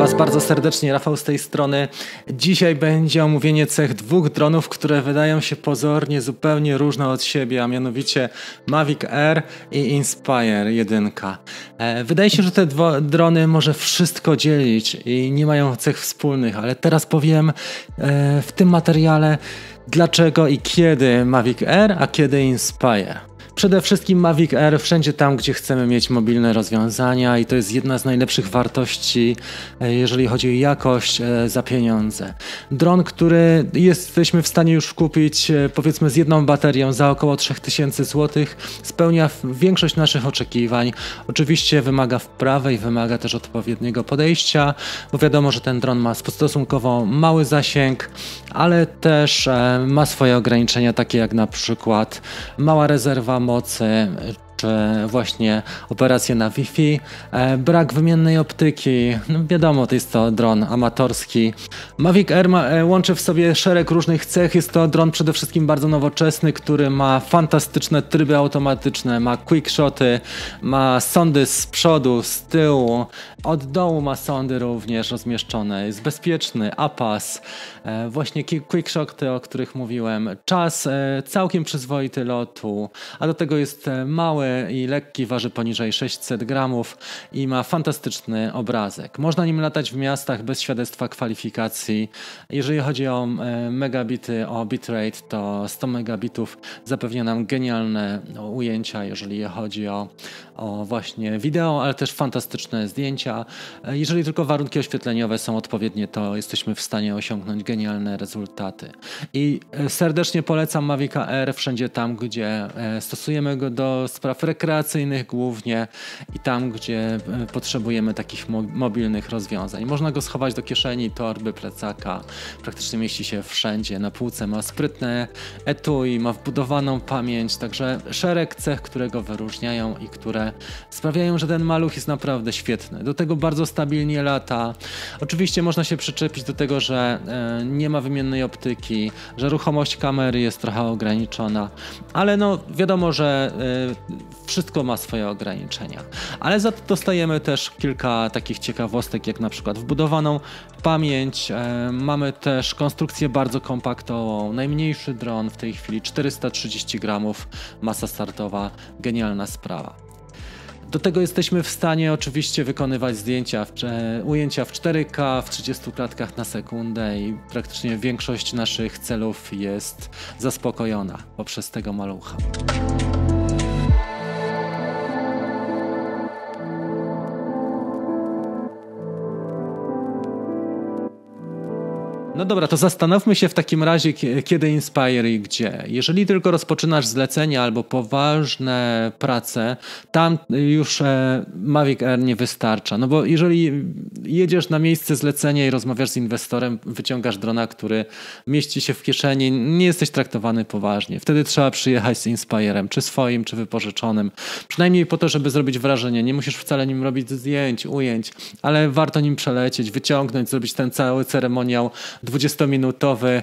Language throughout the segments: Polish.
Was bardzo serdecznie, Rafał z tej strony. Dzisiaj będzie omówienie cech dwóch dronów, które wydają się pozornie zupełnie różne od siebie, a mianowicie Mavic Air i Inspire 1. Wydaje się, że te drony może wszystko dzielić i nie mają cech wspólnych, ale teraz powiem w tym materiale dlaczego i kiedy Mavic Air, a kiedy Inspire. Przede wszystkim Mavic Air wszędzie tam, gdzie chcemy mieć mobilne rozwiązania i to jest jedna z najlepszych wartości, jeżeli chodzi o jakość za pieniądze. Dron, który jesteśmy w stanie już kupić powiedzmy z jedną baterią za około 3000 zł, spełnia większość naszych oczekiwań. Oczywiście wymaga wprawy i wymaga też odpowiedniego podejścia, bo wiadomo, że ten dron ma stosunkowo mały zasięg, ale też ma swoje ograniczenia, takie jak na przykład mała rezerwa mocy, czy właśnie operacje na Wi-Fi, brak wymiennej optyki, no wiadomo, to jest to dron amatorski. Mavic Air łączy w sobie szereg różnych cech, jest to dron przede wszystkim bardzo nowoczesny, który ma fantastyczne tryby automatyczne, ma quickshoty, ma sondy z przodu, z tyłu, od dołu ma sondy również rozmieszczone, jest bezpieczny, APAS, właśnie quickshoty, o których mówiłem, czas całkiem przyzwoity lotu, a do tego jest mały i lekki, waży poniżej 600 gramów i ma fantastyczny obrazek. Można nim latać w miastach bez świadectwa kwalifikacji. Jeżeli chodzi o megabity, o bitrate, to 100 megabitów zapewnia nam genialne ujęcia, jeżeli chodzi o właśnie wideo, ale też fantastyczne zdjęcia. Jeżeli tylko warunki oświetleniowe są odpowiednie, to jesteśmy w stanie osiągnąć genialne rezultaty. I serdecznie polecam Mavica Air wszędzie tam, gdzie stosujemy go do spraw rekreacyjnych głównie i tam, gdzie potrzebujemy takich mobilnych rozwiązań. Można go schować do kieszeni, torby, plecaka. Praktycznie mieści się wszędzie. Na półce ma sprytne etui, ma wbudowaną pamięć, także szereg cech, które go wyróżniają i które sprawiają, że ten maluch jest naprawdę świetny. Do tego bardzo stabilnie lata. Oczywiście można się przyczepić do tego, że nie ma wymiennej optyki, że ruchomość kamery jest trochę ograniczona, ale no wiadomo, że wszystko ma swoje ograniczenia. Ale za to dostajemy też kilka takich ciekawostek, jak na przykład wbudowaną pamięć. Mamy też konstrukcję bardzo kompaktową. Najmniejszy dron w tej chwili 430 gramów, masa startowa, genialna sprawa. Do tego jesteśmy w stanie oczywiście wykonywać ujęcia w 4K, w 30 klatkach na sekundę i praktycznie większość naszych celów jest zaspokojona poprzez tego malucha. No dobra, to zastanówmy się w takim razie, kiedy Inspire i gdzie. Jeżeli tylko rozpoczynasz zlecenia albo poważne prace, tam już Mavic Air nie wystarcza. No bo jeżeli jedziesz na miejsce zlecenia i rozmawiasz z inwestorem, wyciągasz drona, który mieści się w kieszeni, nie jesteś traktowany poważnie. Wtedy trzeba przyjechać z Inspirem, czy swoim, czy wypożyczonym. Przynajmniej po to, żeby zrobić wrażenie. Nie musisz wcale nim robić zdjęć, ujęć, ale warto nim przelecieć, wyciągnąć, zrobić ten cały ceremoniał 20-minutowy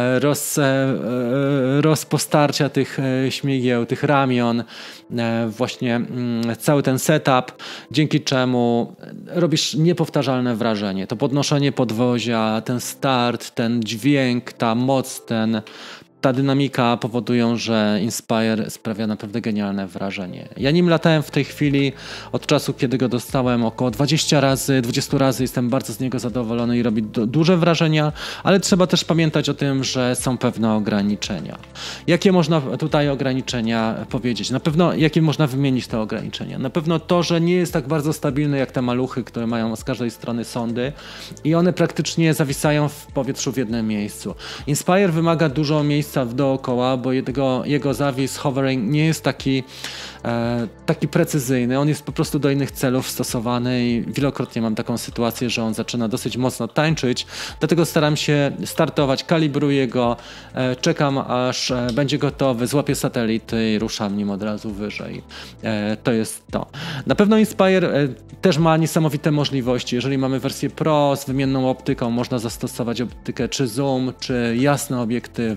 rozpostarcia tych śmigieł, tych ramion, właśnie cały ten setup, dzięki czemu robisz niepowtarzalne wrażenie. To podnoszenie podwozia, ten start, ten dźwięk, ta moc, ta dynamika powodują, że Inspire sprawia naprawdę genialne wrażenie. Ja nim latałem w tej chwili od czasu, kiedy go dostałem, około 20 razy. Jestem bardzo z niego zadowolony i robi duże wrażenia, ale trzeba też pamiętać o tym, że są pewne ograniczenia. Jakie można tutaj ograniczenia powiedzieć? Na pewno, jakie można wymienić te ograniczenia? Na pewno to, że nie jest tak bardzo stabilny jak te maluchy, które mają z każdej strony sondy i one praktycznie zawisają w powietrzu w jednym miejscu. Inspire wymaga dużo miejsca dookoła, bo jego zawis, hovering nie jest taki precyzyjny. On jest po prostu do innych celów stosowany i wielokrotnie mam taką sytuację, że on zaczyna dosyć mocno tańczyć, dlatego staram się startować, kalibruję go, czekam aż będzie gotowy, złapię satelity i ruszam nim od razu wyżej. To jest to. Na pewno Inspire też ma niesamowite możliwości. Jeżeli mamy wersję Pro z wymienną optyką, można zastosować optykę czy zoom, czy jasne obiektywy.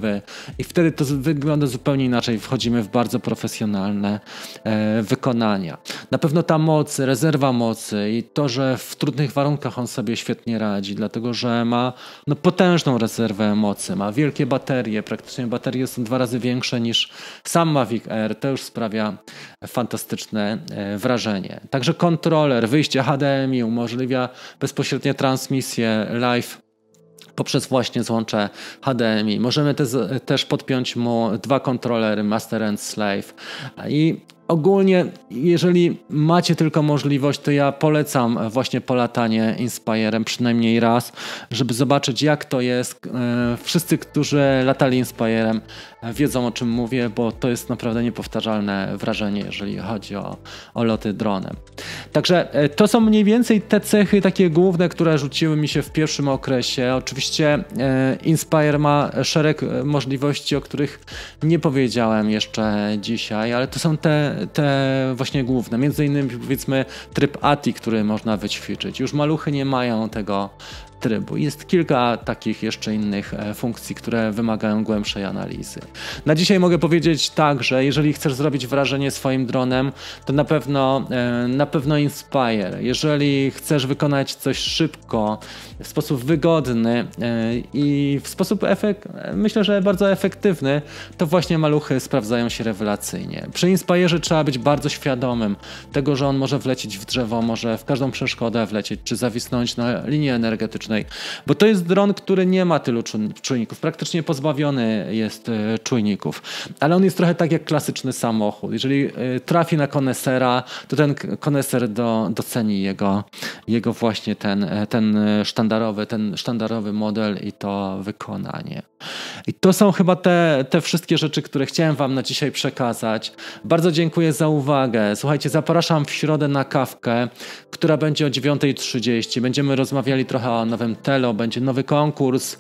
i wtedy to wygląda zupełnie inaczej. Wchodzimy w bardzo profesjonalne wykonania. Na pewno ta moc, rezerwa mocy i to, że w trudnych warunkach on sobie świetnie radzi, dlatego że ma potężną rezerwę mocy, ma wielkie baterie, praktycznie baterie są 2 razy większe niż sam Mavic Air, to już sprawia fantastyczne wrażenie. Także kontroler, wyjście HDMI umożliwia bezpośrednie transmisję live poprzez właśnie złącze HDMI. Możemy też podpiąć mu 2 kontrolery Master and Slave i ogólnie, jeżeli macie tylko możliwość, to ja polecam właśnie polatanie Inspirem przynajmniej raz, żeby zobaczyć, jak to jest. Wszyscy, którzy latali Inspirem, wiedzą, o czym mówię, bo to jest naprawdę niepowtarzalne wrażenie, jeżeli chodzi o loty dronem. Także to są mniej więcej te cechy takie główne, które rzuciły mi się w pierwszym okresie. Oczywiście Inspire ma szereg możliwości, o których nie powiedziałem jeszcze dzisiaj, ale to są te właśnie główne. Między innymi powiedzmy tryb ATI, który można wyćwiczyć. Już maluchy nie mają tego trybu. Jest kilka takich jeszcze innych funkcji, które wymagają głębszej analizy. Na dzisiaj mogę powiedzieć tak, że jeżeli chcesz zrobić wrażenie swoim dronem, to na pewno Inspire. Jeżeli chcesz wykonać coś szybko, w sposób wygodny i w sposób myślę, że bardzo efektywny, to właśnie maluchy sprawdzają się rewelacyjnie. Przy Inspirze trzeba być bardzo świadomym tego, że on może wlecieć w drzewo, może w każdą przeszkodę wlecieć, czy zawisnąć na linii energetycznej, bo to jest dron, który nie ma tylu czujników, praktycznie pozbawiony jest czujników, ale on jest trochę tak jak klasyczny samochód. Jeżeli trafi na konesera, to ten koneser doceni jego właśnie ten sztandarowy model i to wykonanie. I to są chyba te wszystkie rzeczy, które chciałem wam na dzisiaj przekazać. Bardzo dziękuję za uwagę. Słuchajcie, zapraszam w środę na kawkę, która będzie o 9:30. Będziemy rozmawiali trochę o nowym Telo, będzie nowy konkurs,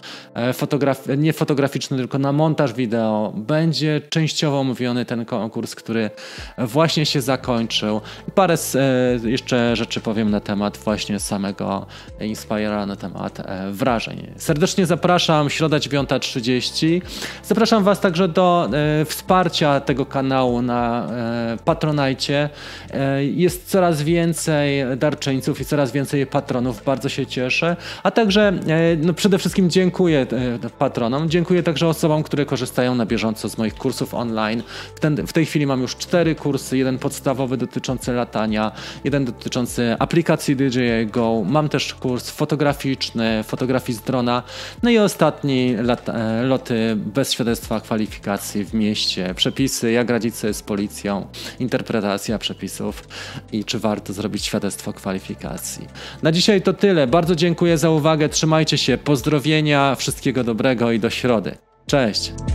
nie fotograficzny, tylko na montaż wideo. Będzie częściowo omówiony ten konkurs, który właśnie się zakończył. I parę jeszcze rzeczy powiem na temat właśnie samego Inspire'a, na temat wrażeń. Serdecznie zapraszam, środa 9:30. Zapraszam was także do wsparcia tego kanału na Patronite. Jest coraz więcej darczyńców i coraz więcej patronów, bardzo się cieszę. A także przede wszystkim dziękuję patronom, dziękuję także osobom, które korzystają na bieżąco z moich kursów online. W tej chwili mam już 4 kursy, jeden podstawowy dotyczący latania, jeden dotyczący aplikacji DJI Go, mam też kurs fotograficzny, fotografii z drona, no i ostatni loty bez świadectwa kwalifikacji w mieście, przepisy, jak radzić sobie z policją, interpretacja przepisów i czy warto zrobić świadectwo kwalifikacji. Na dzisiaj to tyle, bardzo dziękuję za uwagę, trzymajcie się, pozdrowienia, wszystkiego dobrego i do środy. Cześć!